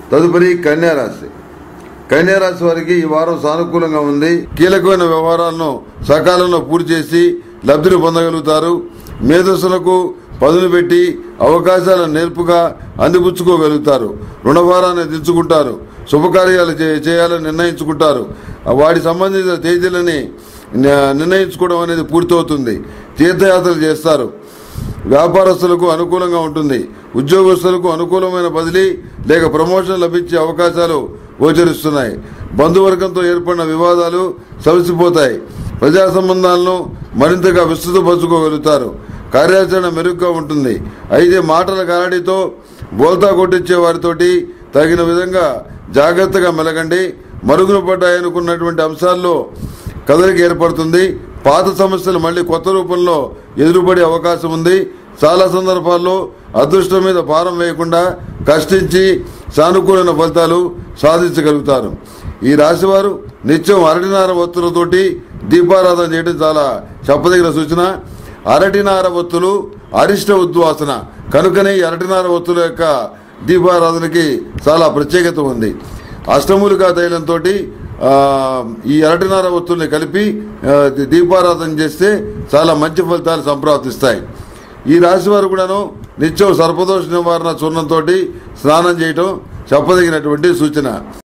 తదుపరి కన్యారాశి. కన్యారాశి వారికి ఈ వారం సానుకూలంగా ఉంది. కీలకమైన వ్యవహారాలను సకాలంలో పూర్తి చేసి లబ్ధిని పొందగలుగుతారు. మేధస్సులకు పదును పెట్టి అవకాశాలను నేర్పుగా అందిపుచ్చుకోగలుగుతారు. రుణభారాన్ని దించుకుంటారు. శుభకార్యాలు చేయాలని నిర్ణయించుకుంటారు. వాటి సంబంధిత తేదీలని నిర్ణయించుకోవడం అనేది పూర్తవుతుంది. తీర్థయాత్రలు చేస్తారు. వ్యాపారస్తులకు అనుకూలంగా ఉంటుంది. ఉద్యోగస్తులకు అనుకూలమైన బదిలీ లేక ప్రమోషన్ లభించే అవకాశాలు గోచరిస్తున్నాయి. బంధువర్గంతో ఏర్పడిన వివాదాలు సమసిపోతాయి. ప్రజా సంబంధాలను మరింతగా విస్తృతపరచుకోగలుగుతారు. కార్యాచరణ మెరుగ్గా ఉంటుంది. అయితే మాటల గారడీతో బోల్తా కొట్టించే వారితోటి తగిన విధంగా జాగ్రత్తగా మెలగండి. మరుగున పడ్డాయనుకున్నటువంటి అంశాల్లో కదలిక ఏర్పడుతుంది. పాత సమస్యలు మళ్లీ కొత్త రూపంలో ఎదురుపడే అవకాశం ఉంది. చాలా సందర్భాల్లో అదృష్టం మీద భారం వేయకుండా కష్టించి సానుకూలమైన ఫలితాలు సాధించగలుగుతారు. ఈ రాశివారు నిత్యం అరటినార ఒత్తులతోటి దీపారాధన చేయడం చాలా చెప్పదగిన సూచన. అరటినార ఒత్తులు అరిష్ట ఉద్వాసన కనుకనే ఈ అరటినార ఒత్తుల యొక్క దీపారాధనకి చాలా ప్రత్యేకత ఉంది. అష్టమూలికా తైలంతో ఈ అరటినార ఒత్తుల్ని కలిపి దీపారాధన చేస్తే చాలా మంచి ఫలితాలు సంప్రాప్తిస్తాయి. ఈ రాశి వారు కూడాను నిత్యం సర్పదోష నివారణ చూర్ణంతో స్నానం చేయటం చెప్పదగినటువంటి సూచన.